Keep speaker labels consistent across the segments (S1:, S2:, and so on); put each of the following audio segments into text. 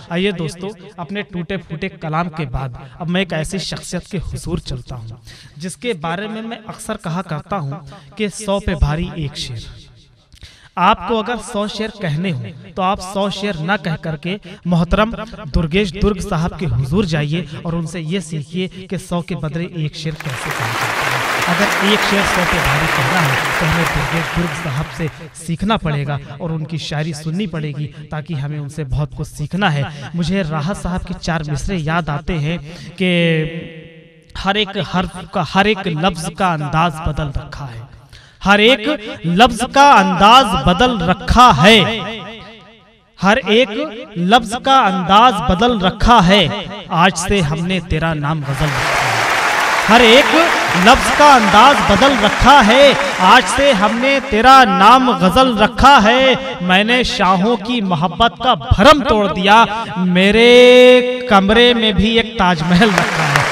S1: आइए दोस्तों, अपने टूटे फूटे कलाम के बाद अब मैं एक ऐसी शख्सियत के हुजूर चलता हूँ जिसके बारे में मैं अक्सर कहा करता हूँ कि 100 पे भारी एक शेर। आपको अगर 100 शेर कहने हो तो आप 100 शेर ना कह करके मोहतरम दुर्गेश दुर्ग साहब के हुजूर जाइए और उनसे ये सीखिए कि 100 के बदले एक शेर कैसे कहा जाता है। अगर एक शेर 100 पे भारी कहना है तो हमें दुर्गेश दुर्ग साहब से सीखना पड़ेगा और उनकी शायरी सुननी पड़ेगी, ताकि हमें उनसे बहुत कुछ सीखना है। मुझे राहत साहब के 4 मिसरे याद आते हैं कि हर एक हर्फ का, हर एक लफ्ज का अंदाज बदल रखा है, हर एक लफ्ज का अंदाज बदल रखा है, हर एक लफ्ज का अंदाज बदल रखा है, आज से हमने तेरा नाम गजल रखा है। हर एक लफ्ज का अंदाज बदल रखा है, आज से हमने तेरा नाम गजल रखा है। मैंने शाहों की मोहब्बत का भरम तोड़ दिया, मेरे कमरे में भी एक ताजमहल रखा है।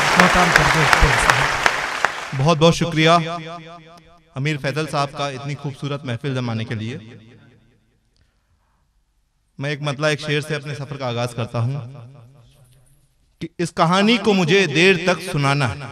S2: बहुत बहुत शुक्रिया अमीर फैजल साहब का इतनी खूबसूरत महफिल जमाने के लिए। मैं एक शेर से अपने सफर का आगाज करता हूं कि इस कहानी को मुझे देर तक सुनाना है,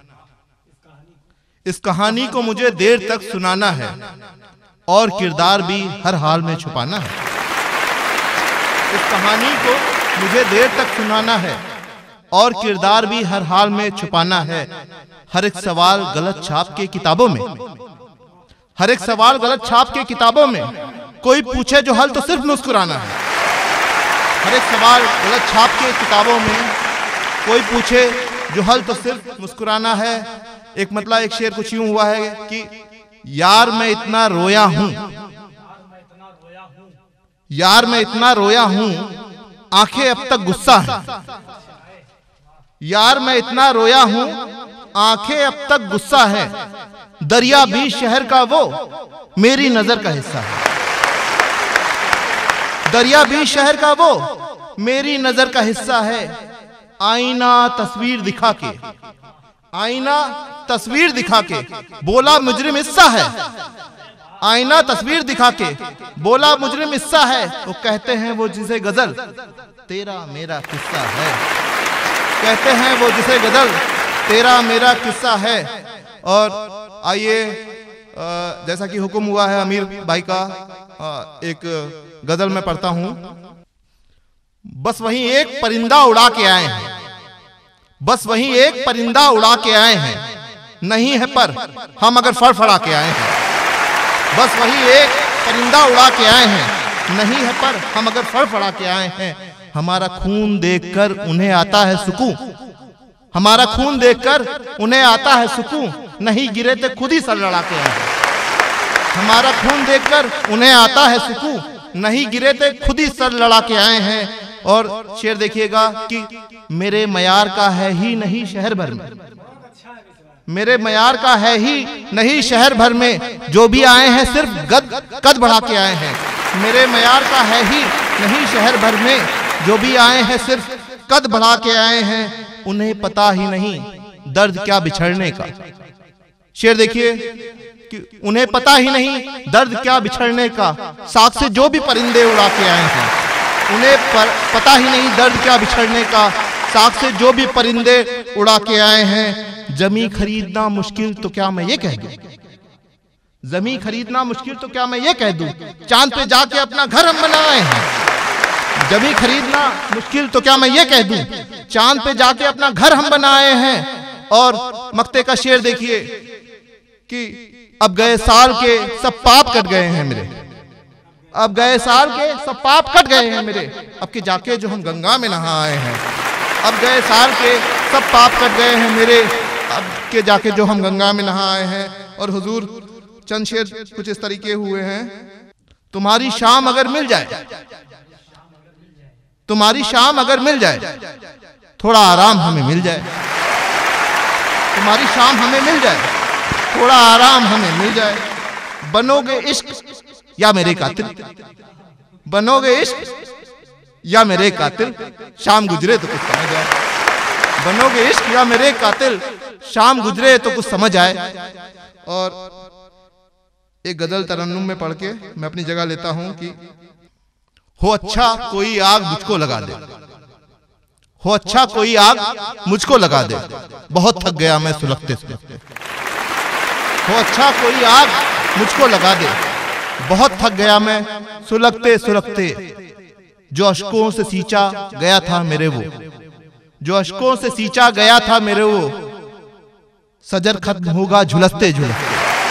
S2: इस कहानी को मुझे देर तक सुनाना है और किरदार भी हर हाल में छुपाना है। इस कहानी को मुझे देर तक सुनाना है और किरदार भी हर हाल में छुपाना है। हर एक सवाल गलत छाप के किताबों में, हर एक सवाल गलत छाप के किताबों में, कोई पूछे जो हल तो सिर्फ मुस्कुराना है। हर एक सवाल गलत छाप के किताबों में, कोई पूछे जो हल तो सिर्फ मुस्कुराना है। एक शेर कुछ यूं हुआ है कि यार मैं इतना रोया हूं, यार मैं इतना रोया हूं, आंखें अब तक गुस्सा है। यार मैं इतना रोया हूं, आंखें अब तक गुस्सा है। दरिया भी शहर का वो मेरी नजर का हिस्सा है। दरिया भी शहर का वो मेरी नजर का हिस्सा है। आईना तस्वीर दिखा के, आईना तस्वीर दिखा के बोला मुजरिम हिस्सा है। आईना तस्वीर दिखा के बोला मुजरिम हिस्सा है। वो कहते हैं वो जिसे गजल तेरा मेरा किस्सा है। कहते हैं वो जिसे गजल तेरा मेरा किस्सा है। और आइए, जैसा कि हुक्म हुआ है अमीर भाई का, एक गजल में पढ़ता हूं। बस वहीं एक परिंदा उड़ा के आए हैं, बस वहीं एक परिंदा उड़ा के आए हैं, नहीं है पर हम अगर फड़फड़ा के आए हैं। बस वहीं एक परिंदा उड़ा के आए हैं, नहीं है पर हम अगर फड़फड़ा के आए हैं। हमारा खून देखकर उन्हें आता है सुकून, हमारा खून देखकर उन्हें आता है सुकून, नहीं गिरे थे खुद ही सर लड़ा के आए हैं। हमारा खून देखकर उन्हें आता है सुकून, नहीं गिरे थे खुद ही सर लड़ा के आए हैं। और शेर देखिएगा कि मेरे मयार का है ही नहीं शहर भर में, मेरे मयार का है ही नहीं शहर भर में, जो भी आए हैं सिर्फ कद बढ़ा के आए हैं। मेरे मयार का है ही नहीं शहर भर में, जो भी आए हैं सिर्फ कद बढ़ा के आए हैं। उन्हें पता ही नहीं दर्द क्या बिछड़ने का। शेर देखिए कि उन्हें पता ही नहीं दर्द क्या बिछड़ने का। साथ से जो भी परिंदे उड़ा के आए हैं, उन्हें पता ही नहीं दर्द क्या बिछड़ने का। साथ से जो भी परिंदे उड़ा के आए हैं। जमी खरीदना मुश्किल तो क्या मैं ये कह दूं, जमी खरीदना मुश्किल तो क्या मैं ये कह दूं, चांद पे जाके अपना घर हम बनाए हैं। जमी खरीदना मुश्किल तो क्या मैं ये कह दूं, चांद पे जाके अपना घर हम बनाए हैं। और मक्ते का शेर देखिए कि अब गए साल के सब पाप कट गए हैं मेरे, अब गए साल के सब पाप कट गए हैं मेरे, अब के जाके जो हम गंगा में नहा आए हैं। अब गए साल के सब पाप कट गए हैं मेरे, अब के जाके जो हम गंगा में नहा आए हैं। और हुजूर चंद शेर कुछ इस तरीके हुए हैं। तुम्हारी शाम अगर मिल जाए, तुम्हारी शाम अगर मिल जाए, थोड़ा आराम हमें मिल जाए। तुम्हारी शाम हमें मिल जाए, थोड़ा आराम हमें मिल जाए। बनोगे इश्क या मेरे कातिल, बनोगे इश्क या मेरे कातिल, शाम गुजरे तो कुछ समझ आए। बनोगे इश्क या मेरे कातिल, शाम गुजरे तो कुछ समझ आए। और एक गजल तरन्नुम में पढ़ के मैं अपनी जगह लेता हूं कि हो अच्छा कोई आग मुझको लगा दे, हो अच्छा कोई आग मुझको लगा दे, बहुत थक गया मैं सुलगते सुलगते। हो अच्छा कोई आग मुझको लगा दे, बहुत थक गया मैं सुलगते सुलगते। जो अश्कों से सींचा गया था मेरे वो, जो अश्कों से सींचा गया था मेरे वो, सजर खत्म होगा झुलसते झुलसते।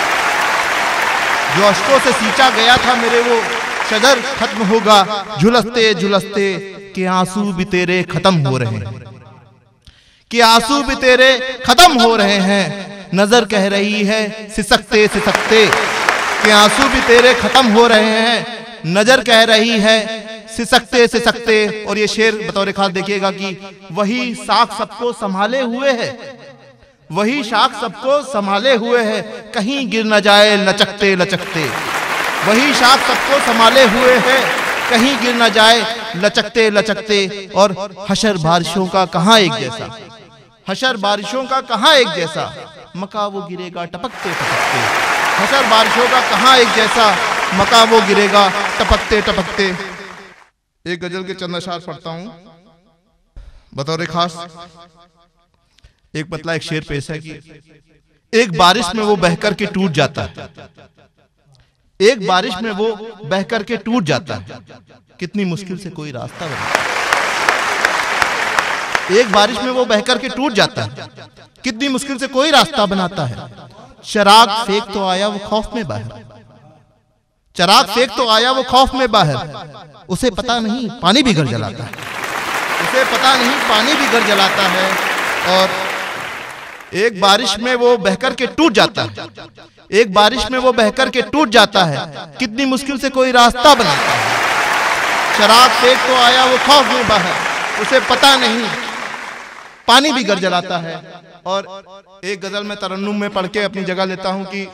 S2: जो अश्कों से सींचा गया था मेरे वो, सजर खत्म होगा झुलसते झुलसते। कि आंसू भी तेरे खत्म हो रहे हैं, कि आंसू भी तेरे खत्म हो रहे हैं। नजर कह रही है सिसकते सिसकते, कि आंसू भी तेरे खत्म हो रहे हैं। नजर कह रही है सिसकते सिसकते। और ये शेर बतौर खास देखिएगा कि वही साख सबको संभाले हुए है, वही शाख सबको संभाले हुए है, कहीं गिर न जाए लचकते लचकते। वही शाख सबको संभाले हुए है, कहीं गिर न जाए लचकते लचकते। और हशर बारिशों का कहां एक जैसा, हशर बारिशों का कहां एक जैसा, मका वो गिरेगा टपकते टपकते। हशर बारिशों का कहां एक जैसा, मका वो गिरेगा टपकते टपकते। एक गजल के चंद अशार पढ़ता हूं बतौर खास। एक मतलब एक शेर पेश है कि एक बारिश में वो बहकर के टूट जाता है, एक बारिश में वो बहकर के टूट जाता है, कितनी मुश्किल से कोई रास्ता बना। एक बारिश में वो बहकर के टूट जाता है, कितनी मुश्किल से कोई रास्ता बनाता है। चराग फेंक तो आया वो खौफ में बाहर, चराग फेंक तो आया वो खौफ में बाहर। उसे पता नहीं पानी भी घर जलाता है, उसे पता नहीं पानी भी घर जलाता है। और एक बारिश में वो बहकर के टूट जाता है, एक बारिश में वो बहकर के टूट जाता है, कितनी मुश्किल से कोई रास्ता बनाता है। शराब फेंक तो आया वो खौफ में बाहर, उसे पता नहीं पानी भी घर जलाता है। और एक गजल में तरन्नुम में पढ़ के अपनी जगह लेता हूं कि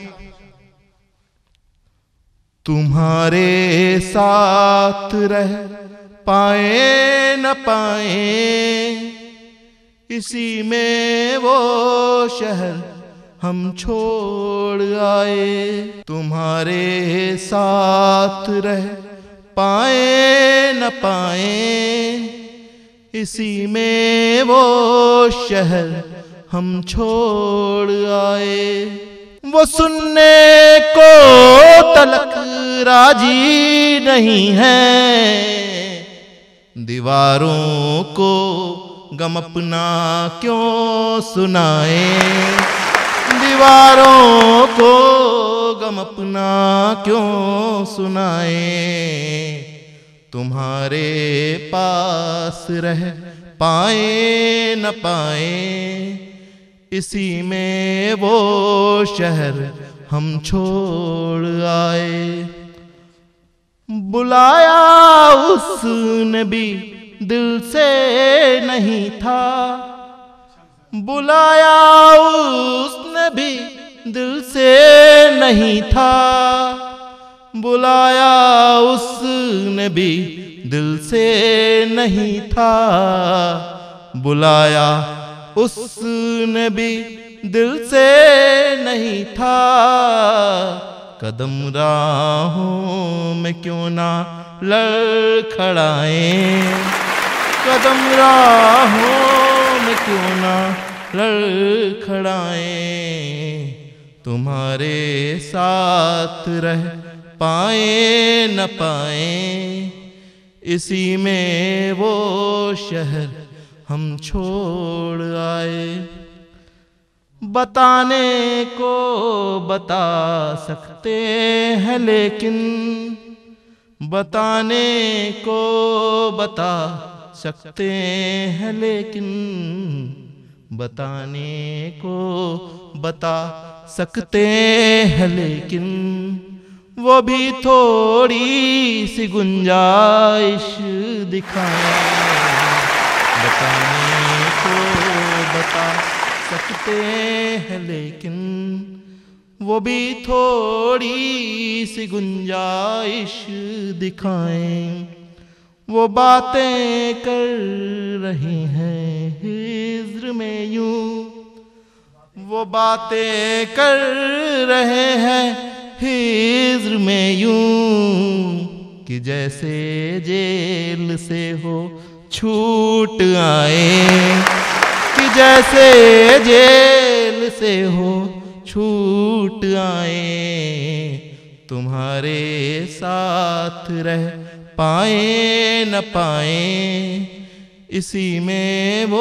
S2: तुम्हारे साथ रह पाए न पाए, इसी में वो शहर हम छोड़ आए। तुम्हारे साथ रह पाए न पाए, इसी में वो शहर हम छोड़ आए। वो सुनने को तलक राजी नहीं है, दीवारों को गम अपना क्यों सुनाए। दीवारों को गम अपना क्यों सुनाए। तुम्हारे पास रह पाए न पाए, इसी में वो शहर हम छोड़ आए। बुलाया उसने भी दिल से नहीं था, बुलाया उसने भी दिल से नहीं था, बुलाया उसने भी दिल से नहीं था, बुलाया उसने भी दिल से नहीं था। कदम राहों में क्यों ना लड़खड़ाए, कदम राहों में क्यों ना लड़खड़ाए। तुम्हारे साथ रह पाए न पाए, इसी में वो शहर हम छोड़ आए। बताने को बता सकते हैं लेकिन, बताने को बता सकते हैं लेकिन, बताने को बता सकते हैं लेकिन, वो भी थोड़ी सी गुंजाइश दिखाएं। बताने को बता सकते हैं लेकिन, वो भी थोड़ी सी गुंजाइश दिखाएं। वो बातें कर रही हैं हिज्र में यूं, वो बातें कर रहे हैं हिज्र में यूं, कि जैसे जेल से हो छूट आए, कि जैसे जेल से हो छूट आए, तुम्हारे साथ रह पाए न पाए, इसी में वो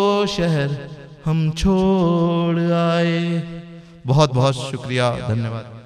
S2: शहर हम छोड़ आए। बहुत बहुत शुक्रिया, धन्यवाद।